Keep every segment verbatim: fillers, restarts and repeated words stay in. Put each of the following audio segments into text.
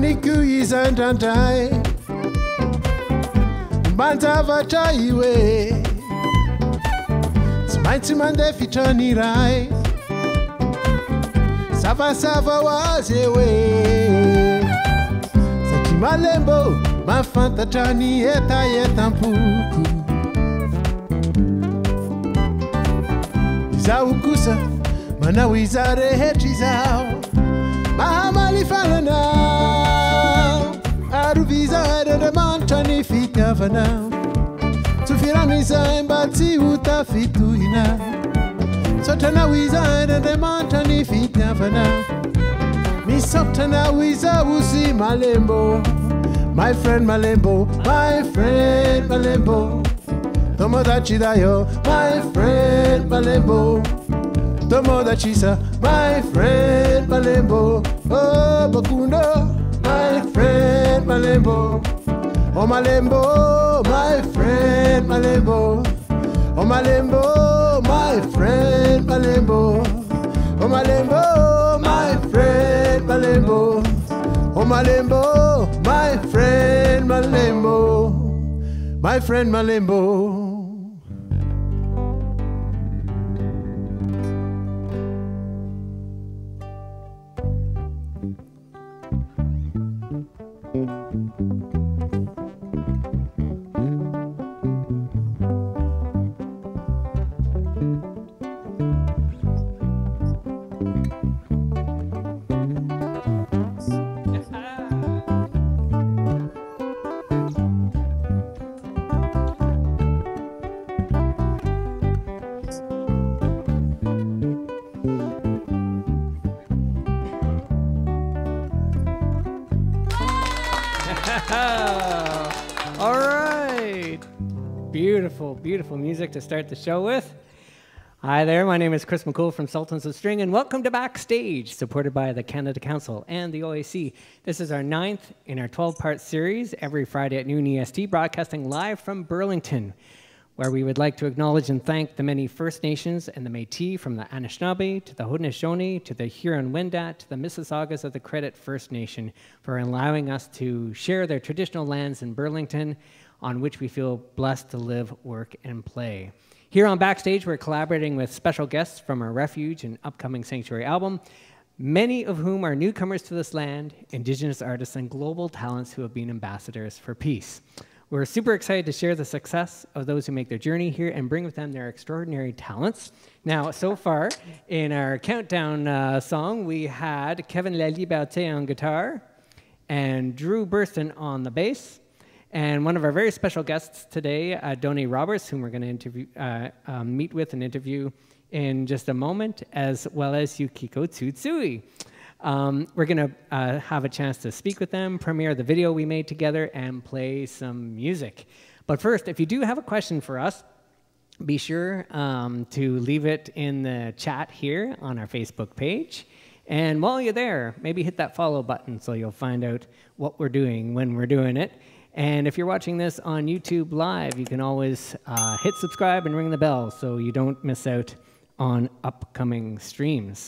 Maniku izantantai Bantava chaiwe Smaiti mande fitani rai Sava sava wazewe Sati malembo Mafanta tani eta eta mpuku Zaukusa Manawizare hetizao Mahamali falana Aruvizare de montani fikavana Tufiraniza embati utafitu ina Sotana wizare de montani fikavana Mi sotana wiza uzi malembo My friend Malembo, my friend Malembo Tomodachi dayo, my friend Malembo Tomodachi sa, my friend Malembo Oh, Bakundo, my friend Malembo Oh, Malembo, my friend Malembo Oh, Malembo, my friend Malembo Oh, Malembo, my friend Malembo Oh, Malembo, my friend Malembo My friend Malembo All right. Beautiful, beautiful music to start the show with. Hi there, my name is Chris McCool from Sultans of String, and welcome to Backstage, supported by the Canada Council and the O A C. This is our ninth in our twelve-part series, every Friday at noon E S T, broadcasting live from Burlington, where we would like to acknowledge and thank the many First Nations and the Métis, from the Anishinaabe to the Haudenosaunee to the Huron-Wendat to the Mississaugas of the Credit First Nation, for allowing us to share their traditional lands in Burlington, on which we feel blessed to live, work, and play. Here on Backstage, we're collaborating with special guests from our Refuge and upcoming Sanctuary album, many of whom are newcomers to this land, Indigenous artists, and global talents who have been ambassadors for peace. We're super excited to share the success of those who make their journey here and bring with them their extraordinary talents. Now, so far, in our countdown uh, song, we had Kevin La Liberté on guitar and Drew Burston on the bass. And one of our very special guests today, uh, Donnie Roberts, whom we're going to interview, uh, um, meet with and interview in just a moment, as well as Yukiko Tsutsui. Um, we're going to uh, have a chance to speak with them, premiere the video we made together, and play some music. But first, if you do have a question for us, be sure um, to leave it in the chat here on our Facebook page. And while you're there, maybe hit that follow button so you'll find out what we're doing when we're doing it. And if you're watching this on YouTube Live, you can always uh, hit subscribe and ring the bell so you don't miss out on upcoming streams.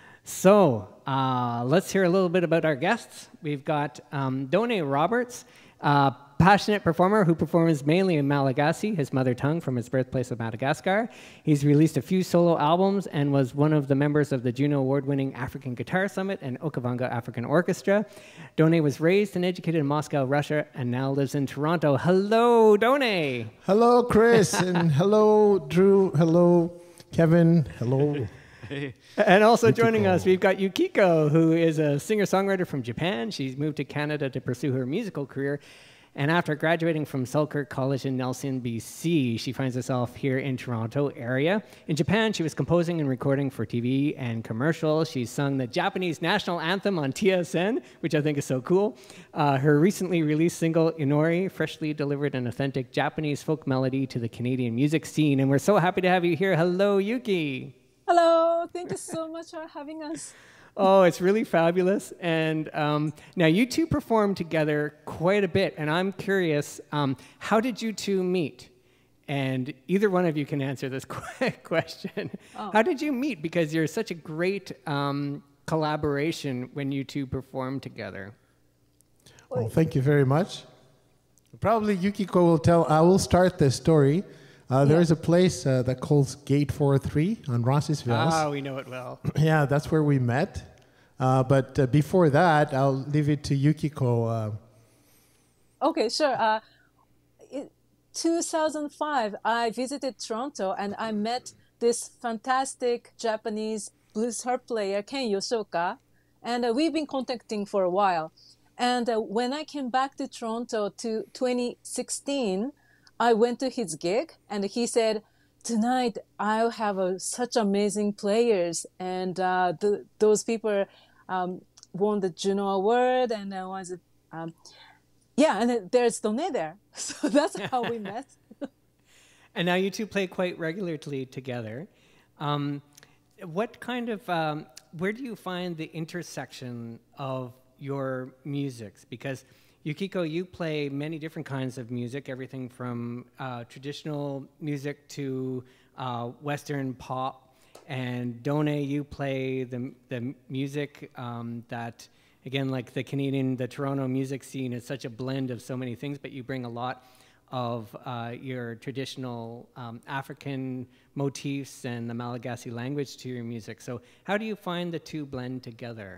So uh, let's hear a little bit about our guests. We've got um, Donnie Roberts, uh, passionate performer who performs mainly in Malagasy, his mother tongue, from his birthplace of Madagascar. He's released a few solo albums and was one of the members of the Juno Award-winning African Guitar Summit and Okavango African Orchestra. Donnie was raised and educated in Moscow, Russia, and now lives in Toronto. Hello, Donnie. Hello, Chris, and hello, Drew. Hello, Kevin. Hello. And also joining us, we've got Yukiko, who is a singer-songwriter from Japan. She's moved to Canada to pursue her musical career. And after graduating from Selkirk College in Nelson, B C, she finds herself here in Toronto area. In Japan, she was composing and recording for T V and commercials. She's sung the Japanese national anthem on T S N, which I think is so cool. Uh, her recently released single, Inori, freshly delivered an authentic Japanese folk melody to the Canadian music scene. And we're so happy to have you here. Hello, Yuki. Hello, thank you so much for having us. Oh, it's really fabulous. And um, now you two performed together quite a bit, and I'm curious, um, how did you two meet? And either one of you can answer this question. Oh. How did you meet? Because you're such a great um, collaboration when you two perform together. Well, thank you very much. Probably Yukiko will tell. I will start the story. Uh, there Yeah. is a place uh, that calls Gate four oh three on Rossisville. Ah, we know it well. Yeah, that's where we met. Uh, but uh, before that, I'll leave it to Yukiko. Uh, Okay, sure. Uh, in two thousand five, I visited Toronto and I met this fantastic Japanese blues harp player, Ken Yoshioka, and uh, we've been contacting for a while. And uh, when I came back to Toronto to twenty sixteen, I went to his gig and he said, tonight I'll have uh, such amazing players. And uh, the, those people um, won the Juno Award and uh, was um, yeah, and then there's Done there. So that's how we met. And now you two play quite regularly together. Um, what kind of, um, where do you find the intersection of your musics? Because Yukiko, you play many different kinds of music, everything from uh, traditional music to uh, Western pop. And Done, you play the, the music um, that, again, like the Canadian, the Toronto music scene is such a blend of so many things, but you bring a lot of uh, your traditional um, African motifs and the Malagasy language to your music. So how do you find the two blend together?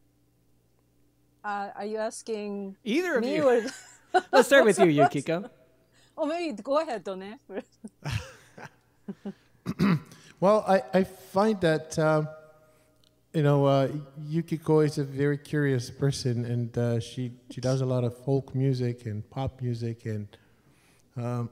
Uh, are you asking Either of me you. or? Let's start with you, Yukiko. Oh, maybe go ahead, Done. well, I, I find that, uh, you know, uh, Yukiko is a very curious person, and uh, she, she does a lot of folk music and pop music, and um,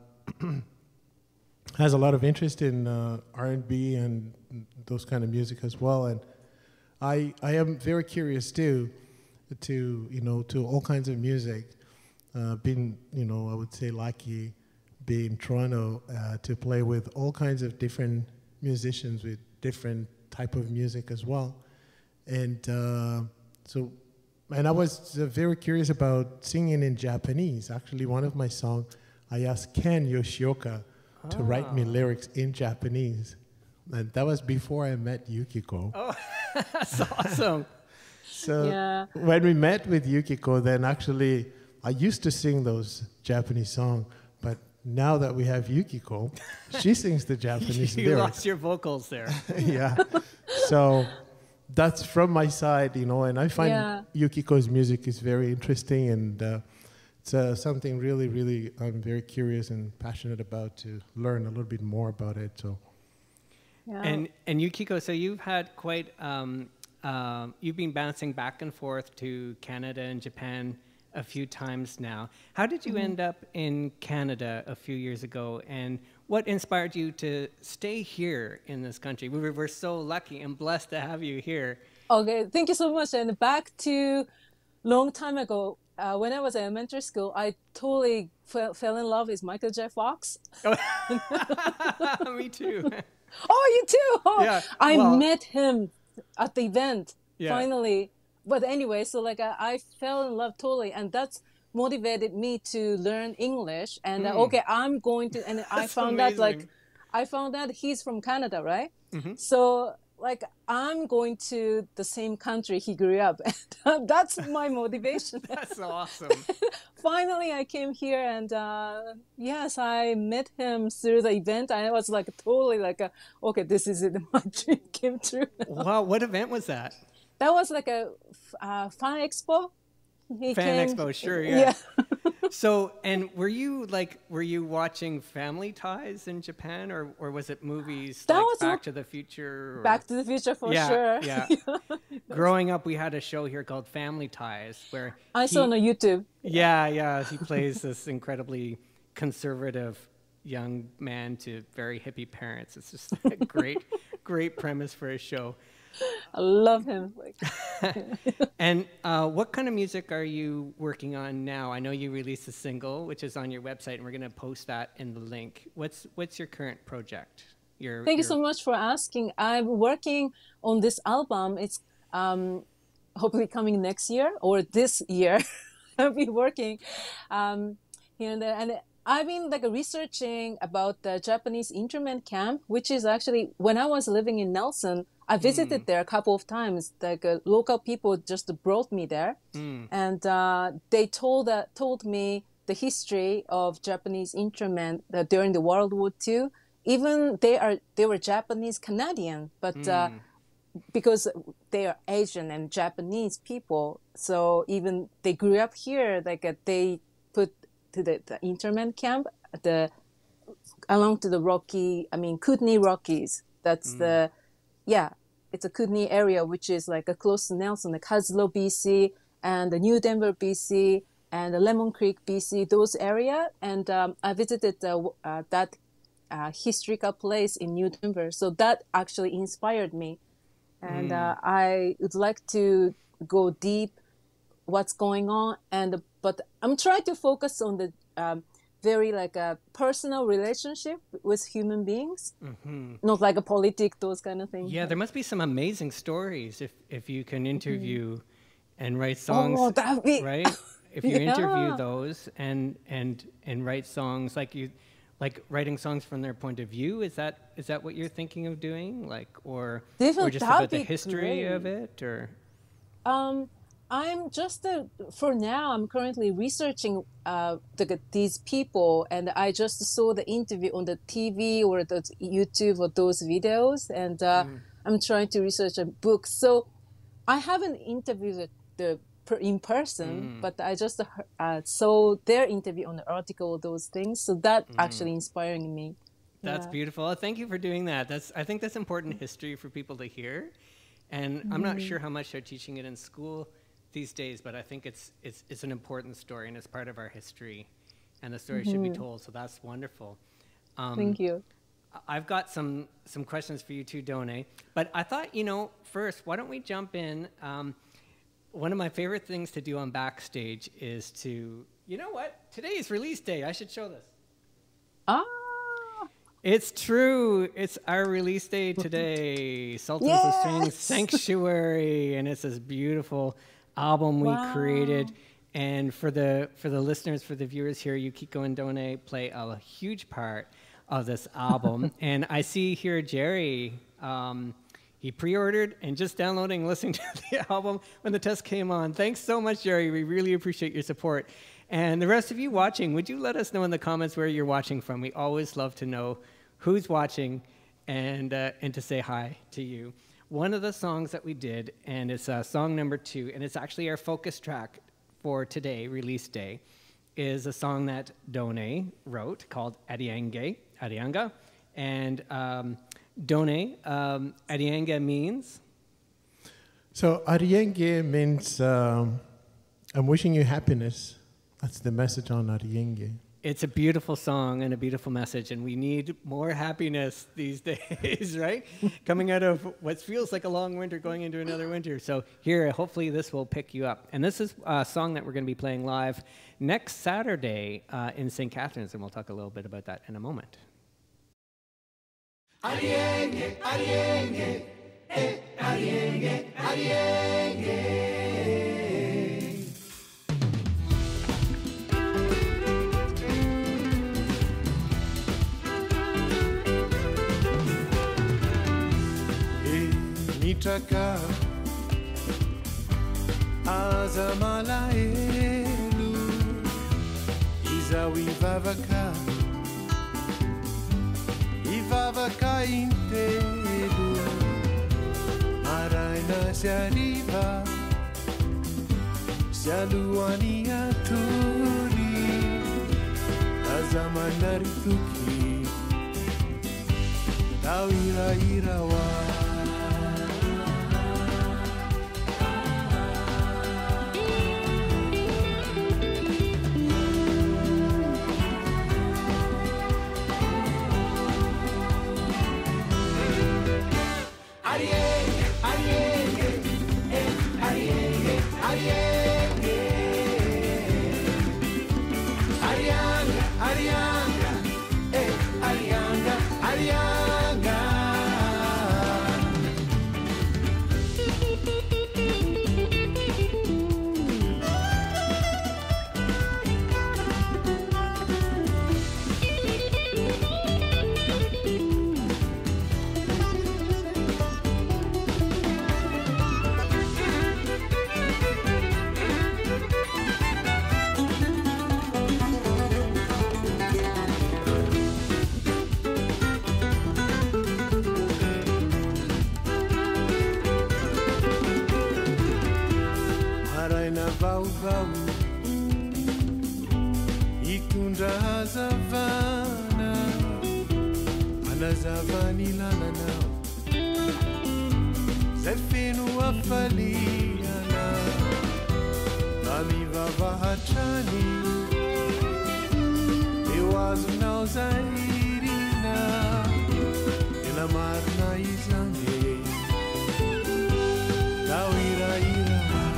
has a lot of interest in uh, R and B and those kind of music as well. And I, I am very curious too, to, you know, to all kinds of music. Uh, being, you know, I would say lucky, being in Toronto, uh, to play with all kinds of different musicians with different type of music as well. And uh, so, and I was uh, very curious about singing in Japanese. Actually, one of my songs, I asked Ken Yoshioka oh. to write me lyrics in Japanese. And that was before I met Yukiko. Oh, that's awesome. So yeah. when we met with Yukiko, then actually, I used to sing those Japanese songs, but now that we have Yukiko, she sings the Japanese you lyrics. lost your vocals there. Yeah. So that's from my side, you know, and I find yeah. Yukiko's music is very interesting, and uh, it's uh, something really, really I'm very curious and passionate about to learn a little bit more about it. So. Yeah. And and Yukiko, so you've had quite, um, uh, you've been bouncing back and forth to Canada and Japan a few times now. How did you mm-hmm. end up in Canada a few years ago, and what inspired you to stay here in this country? We were, we're so lucky and blessed to have you here. Okay, thank you so much. And back to long time ago, uh, when I was in elementary school, I totally fell, fell in love with Michael J. Fox. Oh. Me too. Oh, you too? Oh, yeah, I well, met him at the event, yeah. finally. But anyway, so like I, I fell in love totally, and that's motivated me to learn English. And mm. uh, okay, I'm going to, and I found amazing. that like, I found that he's from Canada, right? Mm-hmm. So like I'm going to the same country he grew up. And that's my motivation. That's awesome. Finally, I came here, and uh, yes, I met him through the event. I was like totally like, a, okay, this is it. My dream came true. Wow, what event was that? That was like a uh, fan expo. He fan came, expo, sure, yeah. yeah. So, and were you like, were you watching Family Ties in Japan, or or was it movies that like was Back to the Future? Or... Back to the Future for yeah, sure. Yeah. Growing up, we had a show here called Family Ties, where I he, saw on YouTube. Yeah, yeah. He plays this incredibly conservative young man to very hippie parents. It's just a great, great premise for a show. I love him. And uh, what kind of music are you working on now? I know you released a single, which is on your website, and we're going to post that in the link. What's what's your current project? Your, Thank your... you so much for asking. I'm working on this album. It's um, hopefully coming next year or this year. I'll be working um, here and there. And I've been like researching about the Japanese internment camp, which is actually when I was living in Nelson, I visited Mm. there a couple of times. Like uh, local people just brought me there, Mm. and uh, they told uh, told me the history of Japanese internment uh, during the World War Two. Even they are they were Japanese Canadian, but uh, Mm. because they are Asian and Japanese people, so even they grew up here. Like uh, they put to the, the internment camp the along to the Rocky, I mean Kootenay Rockies. That's Mm. the yeah, it's a Kootenay area which is like a close to Nelson, like Haslo, B C, and the New Denver, B C, and the Lemon Creek, B C. Those area, and um, I visited uh, uh, that uh, historical place in New Denver, so that actually inspired me, and uh, I would like to go deep what's going on, and but I'm trying to focus on the um, very like a personal relationship with human beings, Hmm. not like a politic, those kind of things. Yeah, there must be some amazing stories if if you can interview and write songs, Oh, that'd be right? If you interview Yeah. those and and and write songs like you like writing songs from their point of view, is that is that what you're thinking of doing? Like or or Definitely, just that'd about the be history of great. it or Um, I'm just uh, for now. I'm currently researching uh, the, these people, and I just saw the interview on the T V or the YouTube or those videos, and uh, I'm trying to research a book. So I haven't interviewed the per, in person, but I just uh, saw their interview on the article, those things. So that actually inspiring me. That's Yeah. beautiful. Oh, thank you for doing that. That's I think that's important history for people to hear. And I'm not sure how much they're teaching it in school these days, but I think it's it's it's an important story and it's part of our history, and the story should be told. So that's wonderful. Um, Thank you. I- I've got some some questions for you too, Done. But I thought, you know, first, why don't we jump in? Um, one of my favorite things to do on Backstage is to, you know what? Today is release day. I should show this. Ah, It's true. It's our release day today. Sultans of String Yes! Sanctuary, and it's this beautiful album we Wow. created. And for the for the listeners, for the viewers here, Yukiko and Done play a huge part of this album. And I see here Jerry. Um, he pre-ordered and just downloading, listening to the album when the test came on. Thanks so much, Jerry. We really appreciate your support. And the rest of you watching, would you let us know in the comments where you're watching from? We always love to know who's watching and uh, and to say hi to you. One of the songs that we did, and it's uh, song number two, and it's actually our focus track for today, release day, is a song that Done wrote called Adiange, Adianga. And um, Done, um, Adianga means? So Arienge means um, I'm wishing you happiness. That's the message on Arienge. It's a beautiful song and a beautiful message, and we need more happiness these days, right? Coming out of what feels like a long winter, going into another winter. So here, hopefully this will pick you up. And this is a song that we're going to be playing live next Saturday uh, in Saint Catharines, and we'll talk a little bit about that in a moment. Arienge, Arienge, eh, Arienge, Arienge. Nitraka Azamalaelu Izawi Vavaka Ivavaka Intedu Maraina Siariva Sialuani Aturi Azamanarituki Tawira Irawa Arienge, Arienge, eh, Arienge, Arienge. Arianga, Arianga, eh, Arianga, Arianga. vaovao hitondra hazavana anazavany lalana zay feno afaliana amivavahatrany eo azonao zay irina ena marina izany tao iraira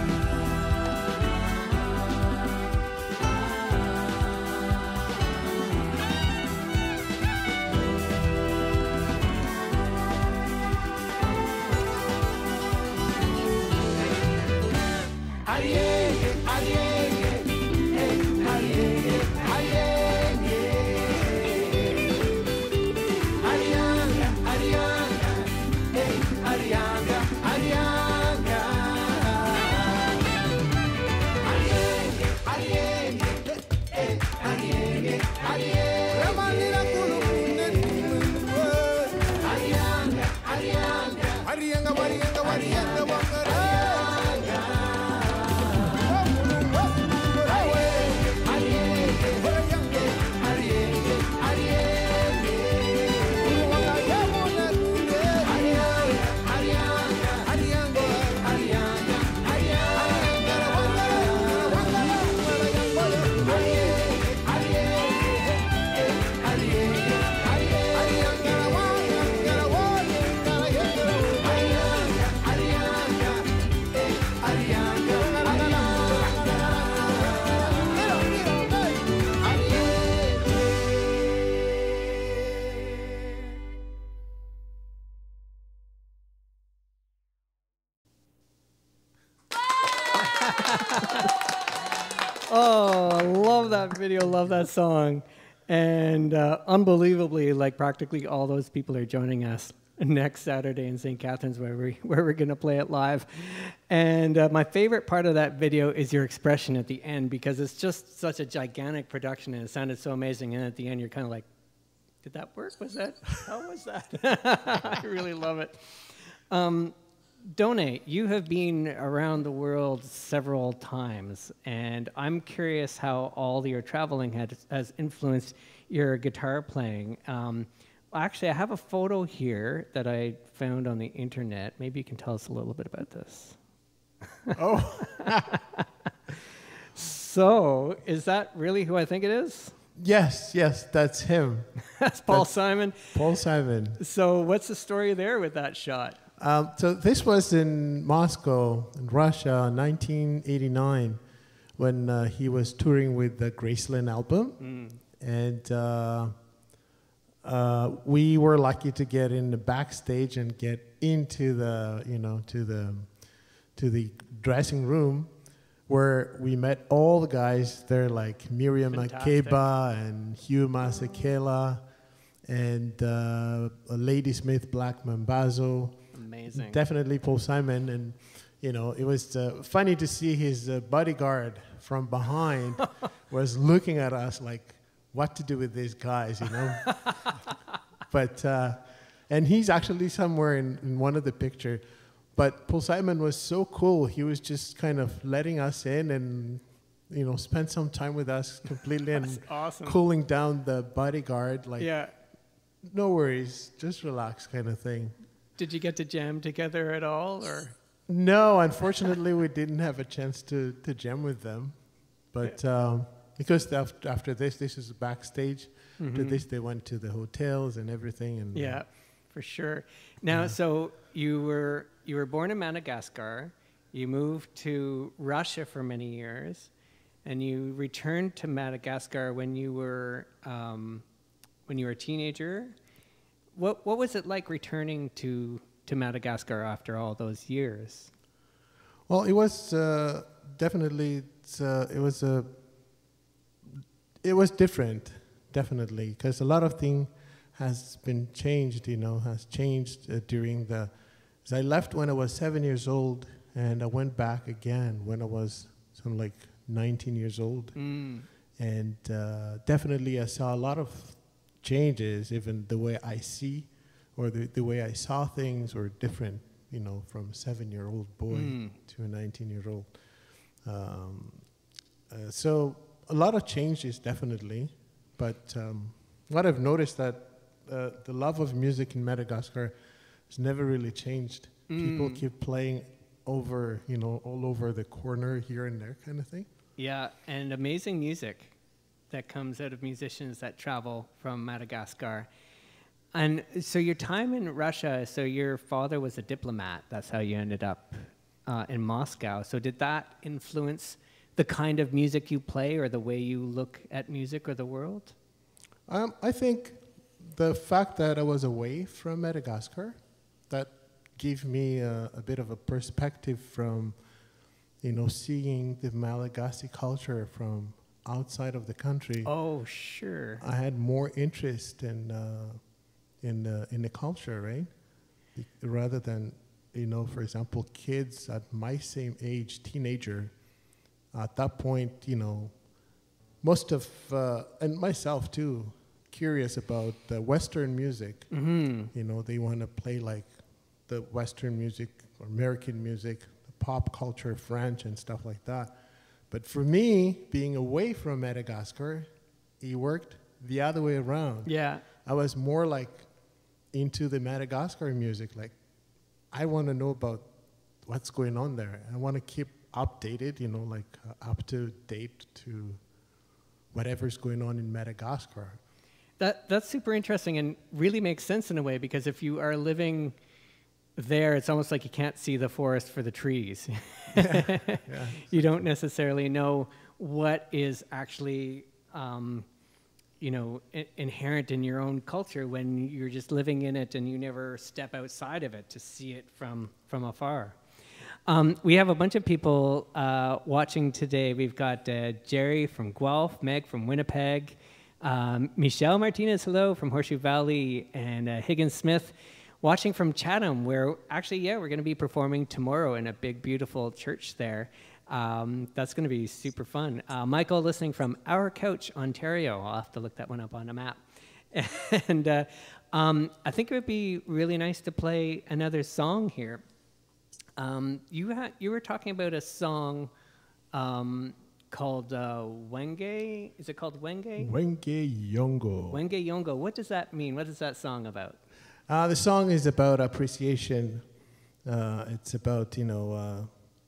Oh, love that video, love that song. And uh, unbelievably, like practically all those people are joining us next Saturday in Saint Catharines where, we, where we're going to play it live. And uh, my favorite part of that video is your expression at the end because it's just such a gigantic production and it sounded so amazing. And at the end, you're kind of like, did that work? Was that, how was that? I really love it. Um, Donate, you have been around the world several times, and I'm curious how all your traveling had, has influenced your guitar playing. Um, actually, I have a photo here that I found on the internet. Maybe you can tell us a little bit about this. Oh. So, is that really who I think it is? Yes, yes, that's him. That's Paul That's Simon. Paul Simon. So, what's the story there with that shot? Um, so this was in Moscow, in Russia, nineteen eighty-nine, when uh, he was touring with the Graceland album. Mm. And uh, uh, we were lucky to get in the backstage and get into the, you know, to the, to the dressing room where we met all the guys there, like Miriam Fantastic. Makeba and Hugh Masekela and uh, Ladysmith Black Mambazo. Amazing. Definitely Paul Simon. And, you know, it was uh, funny to see his uh, bodyguard from behind was looking at us like, what to do with these guys, you know? But, uh, and he's actually somewhere in, in one of the picture. But Paul Simon was so cool. He was just kind of letting us in and, you know, spent some time with us completely and awesome. cooling down the bodyguard. Like, Yeah. no worries, just relax kind of thing. Did you get to jam together at all, or? No, unfortunately, we didn't have a chance to, to jam with them. But um, because after, after this, this is backstage. Mm-hmm. To this, they went to the hotels and everything. And Yeah, for sure. Now, Yeah. so you were you were born in Madagascar. You moved to Russia for many years, and you returned to Madagascar when you were um, when you were a teenager. What what was it like returning to to Madagascar after all those years? Well, it was uh, definitely it's, uh, it was a it was different, definitely, because a lot of things has been changed. You know, has changed uh, during the. So I left when I was seven years old, and I went back again when I was something like nineteen years old, Mm. and uh, definitely I saw a lot of changes. Even the way I see, or the the way I saw things, were different. You know, from a seven-year-old boy Mm. to a nineteen-year-old. Um, uh, so a lot of changes, definitely. But um, what I've noticed that uh, the love of music in Madagascar has never really changed. People Mm. keep playing over, you know, all over the corner, here and there, kind of thing. Yeah, and amazing music that comes out of musicians that travel from Madagascar. And so your time in Russia, so your father was a diplomat. That's how you ended up uh, in Moscow. So did that influence the kind of music you play or the way you look at music or the world? Um, I think the fact that I was away from Madagascar, that gave me a, a bit of a perspective from, you know, seeing the Malagasy culture from outside of the country. Oh, sure. I had more interest in uh, in uh, in the culture, right? Be- rather than, you know, for example, kids at my same age, teenager. At that point, you know, most of uh, and myself too, curious about the Western music. Mm-hmm. You know, they want to play like the Western music or American music, the pop culture, French and stuff like that. But for me, being away from Madagascar, it worked the other way around. Yeah. I was more like into the Madagascar music. Like, I want to know about what's going on there. I want to keep updated, you know, like uh, up to date to whatever's going on in Madagascar. That that's super interesting and really makes sense in a way, because if you are living there, it's almost like you can't see the forest for the trees. Yeah. You don't necessarily know what is actually, um, you know, I- inherent in your own culture when you're just living in it and you never step outside of it to see it from from afar. Um, we have a bunch of people uh, watching today. We've got uh, Jerry from Guelph, Meg from Winnipeg, um, Michelle Martinez, hello, from Horseshoe Valley, and uh, Higgins Smith watching from Chatham, where actually, yeah, we're going to be performing tomorrow in a big, beautiful church there. Um, that's going to be super fun. Uh, Michael listening from Our Couch, Ontario. I'll have to look that one up on a map. And uh, um, I think it would be really nice to play another song here. Um, you had you were talking about a song um, called uh, Wenge. Is it called Wenge? Wenge Yongo. Wenge Yongo. What does that mean? What is that song about? Uh, the song is about appreciation. Uh, it's about, you know,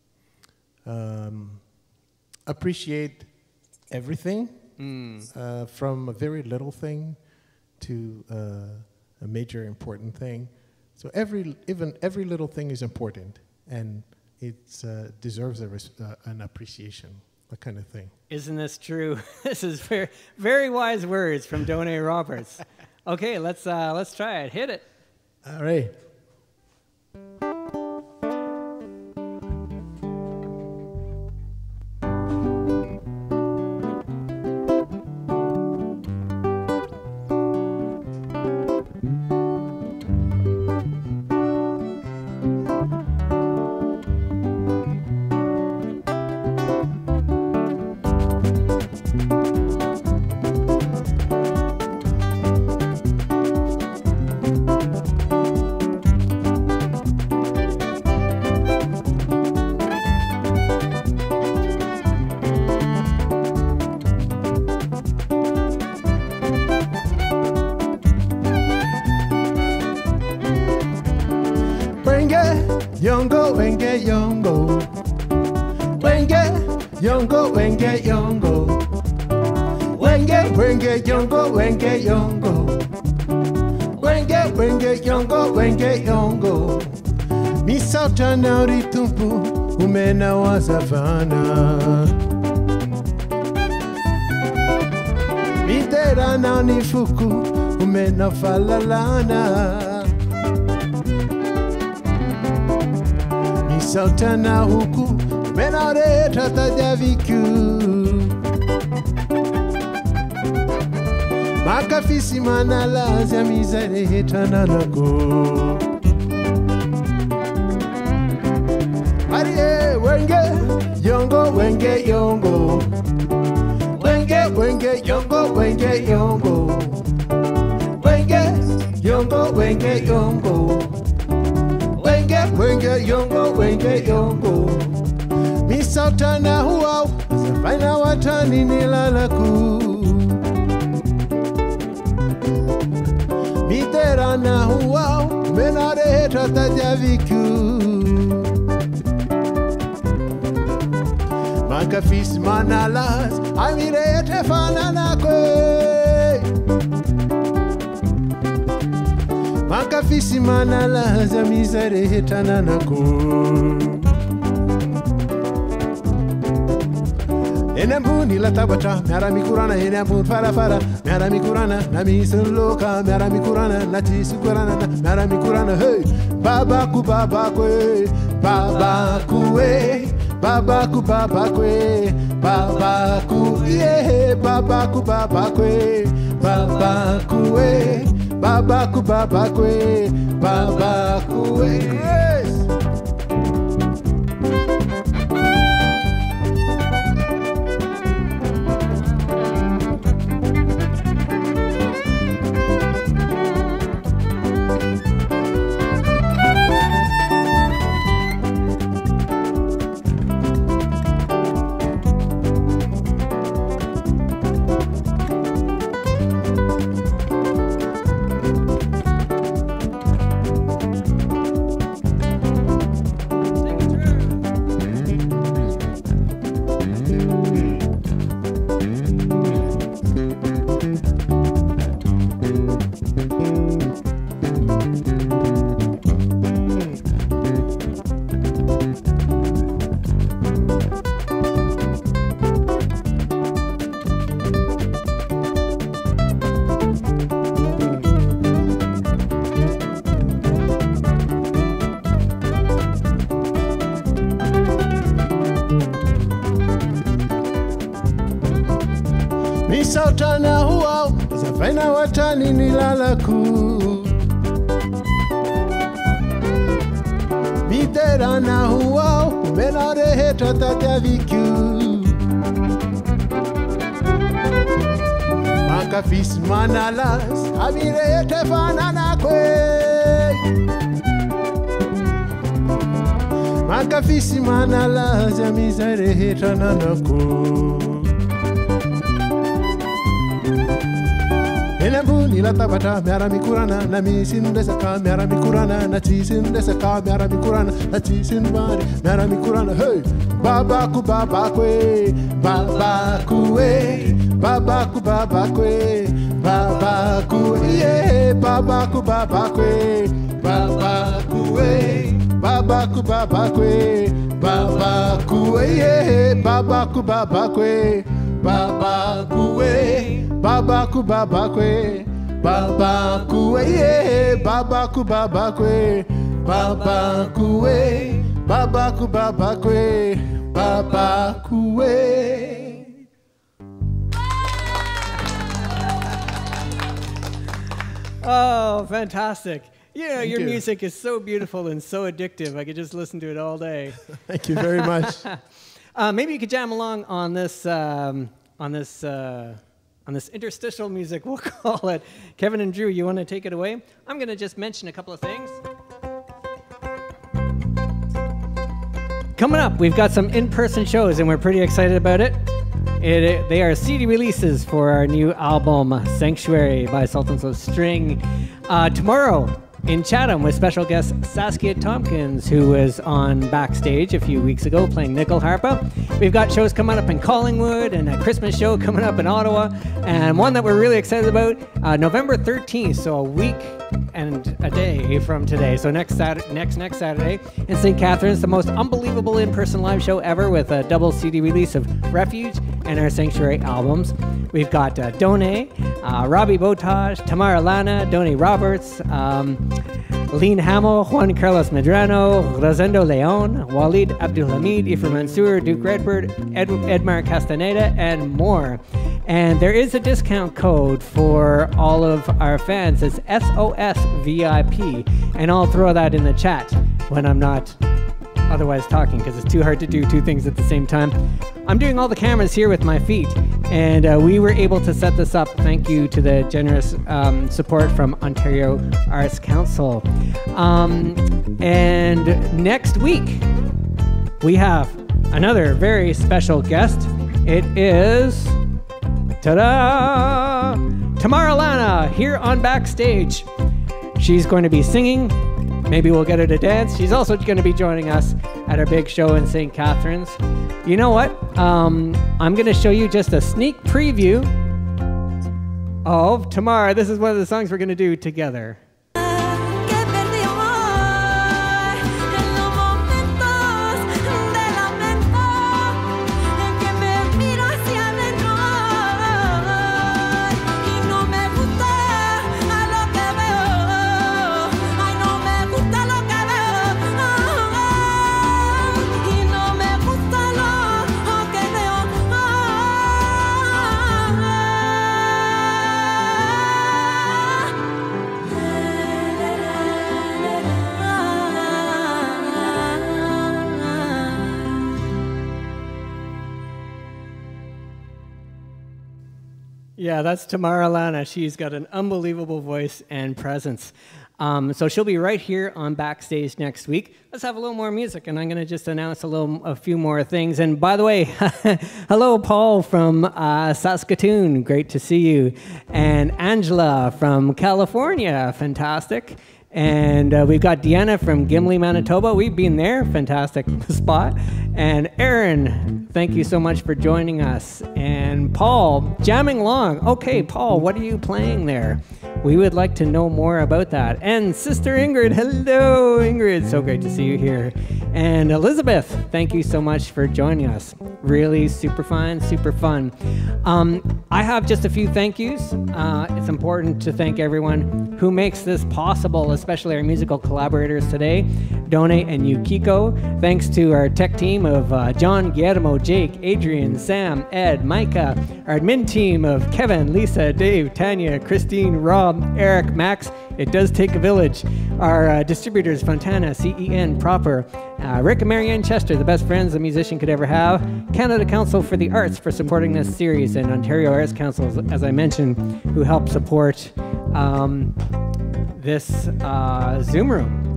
uh, um, appreciate everything, Mm. uh, from a very little thing to uh, a major important thing. So every even every little thing is important, and it uh, deserves a res- uh, an appreciation, that kind of thing. Isn't this true? This is very, very wise words from Donay Roberts. Okay, let's uh, let's try it. Hit it. All right. Yongo, wenge, yongo. Wenge, yongo, wenge, yongo. Wenge, wenge, yongo, wenge, yongo. Wenge, wenge, yongo, wenge, yongo. Misauta na uritumpu, umena wa savana. Mitera na nifuku, umena falalana. Misauta huku menare trata viku makafisi manalazi ya mizere hetana nako Arie wenge yongo wenge yongo Wenge wenge yongo wenge yongo Wenge yongo wenge yongo Wenge, wenge, yongo, wenge, yongo. Misautana huau, Zafaina watani nilalaku. Miterana huau, Menare tatajaviku. Makafis manalas, Amire tefananakwe. Makafisi manalas, Amizare hetananako. Enambuni la tabata, Mara Mikurana, Enambun Fara Fara, Mara Mikurana, Namisun Loka, Mara Mikurana, Natisu Kurana, Mara Mikurana, hey, Babaku Babakwe, Babakue, Babaku Babakwe, Babaku, yeah, Babaku Babakwe, Babakue, Babaku Babakwe, Babakue, yes. Misautana huau, Zafaina watani nilalaku. Miterana huau, Menare hetatajaviku. Makafis manalas, Amire tefananakwe. Makafisi manalas, Amizare hetananako. Enambuni la tabata, Mara Mikurana, Namisin desaka, Mara Mikurana, Natisin desaka, Mara Mikurana, Natisin bari, Mara Mikurana, hey, Babaku Babakwe, Babakue, Babaku Babakwe, Babaku, yeah, Babaku Babakwe, Babakue, Babaku Babakwe, Babakue, yeah, Babaku Babakwe, Babakue, Babaku Babakwe, Babakue, yeah, Babaku Babakwe, Babakue, Babaku Babakwe, Babakue. Oh, fantastic. Yeah, Thank your you. music is so beautiful and so addictive. I could just listen to it all day. Thank you very much. Uh, maybe you could jam along on this, um, on this, uh, on this interstitial music, we'll call it. Kevin and Drew, you want to take it away? I'm going to just mention a couple of things. Coming up, we've got some in-person shows, and we're pretty excited about it. It, it. They are C D releases for our new album, Sanctuary by Sultans of String. Uh, tomorrow, in Chatham with special guest Saskia Tompkins, who was on Backstage a few weeks ago playing nickel harpa. We've got shows coming up in Collingwood and a Christmas show coming up in Ottawa, and one that we're really excited about, uh, November thirteenth, so a week and a day from today. So next Saturday, next next Saturday in Saint Catharines, the most unbelievable in-person live show ever with a double C D release of Refuge and our Sanctuary albums. We've got uh, Done, uh, Robbie Botage, Tamara Lana, Doni Roberts, um, Lean Hamill, Juan Carlos Medrano, Rosendo Leon, Walid Abdulhamid, Ifra Mansour, Duke Redbird, Ed- Edmar Castaneda, and more. And there is a discount code for all of our fans. It's S O S V I P. And I'll throw that in the chat when I'm not otherwise talking, because it's too hard to do two things at the same time. I'm doing all the cameras here with my feet, and uh, we were able to set this up thank you to the generous um, support from Ontario Arts Council. Um, and next week, we have another very special guest. It is, ta-da, Tamara Lana here on Backstage. She's going to be singing. Maybe we'll get her to dance. She's also going to be joining us at our big show in Saint Catharines. You know what? Um, I'm going to show you just a sneak preview of Tamara. This is one of the songs we're going to do together. Yeah, that's Tamara Lana. She's got an unbelievable voice and presence. Um, so she'll be right here on Backstage next week. Let's have a little more music, and I'm going to just announce a little, a few more things. And by the way, hello, Paul from uh, Saskatoon. Great to see you. And Angela from California. Fantastic. And uh, we've got Deanna from Gimli, Manitoba. We've been there. Fantastic spot. And Aaron, thank you so much for joining us. And Paul, jamming along. Okay, Paul, what are you playing there? We would like to know more about that. And Sister Ingrid, hello, Ingrid. So great to see you here. And Elizabeth, thank you so much for joining us. Really super fun, super fun. Um, I have just a few thank yous. Uh, it's important to thank everyone who makes this possible, especially our musical collaborators today, Done and Yukiko. Thanks to our tech team of uh, John, Guillermo, Jake, Adrian, Sam, Ed, Micah, our admin team of Kevin, Lisa, Dave, Tanya, Christine, Rob, Eric, Max. It does take a village. Our uh, distributors, Fontana, C E N, Proper, uh, Rick and Marianne Chester, the best friends a musician could ever have, Canada Council for the Arts for supporting this series, and Ontario Arts Council, as I mentioned, who help support um, this uh, Zoom room.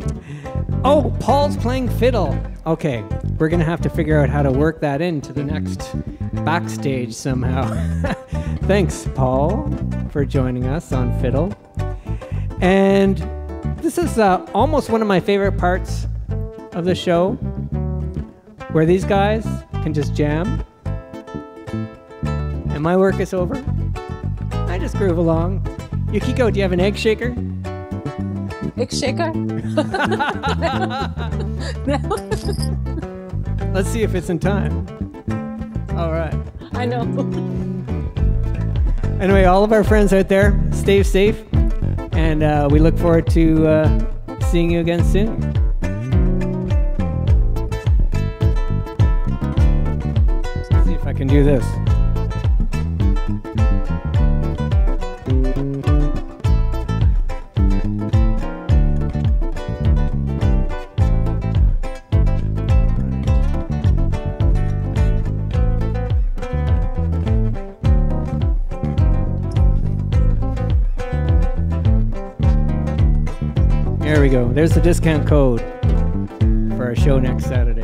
Oh, Paul's playing fiddle. Okay, we're gonna have to figure out how to work that into the next Backstage somehow. Thanks, Paul, for joining us on fiddle. And this is uh, almost one of my favorite parts of the show, where these guys can just jam, and my work is over. I just groove along. Yukiko, do you have an egg shaker? Egg shaker? Let's see if it's in time. All right. I know. Anyway, all of our friends out there, stay safe, and uh, we look forward to uh, seeing you again soon. Let's see if I can do this. There we go. There's the discount code for our show next Saturday.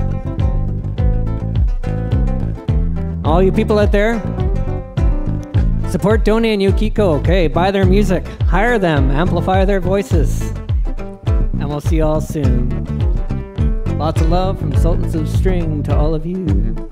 All you people out there, support Done and Yukiko. Okay, buy their music, hire them, amplify their voices, and we'll see you all soon. Lots of love from Sultans of String to all of you.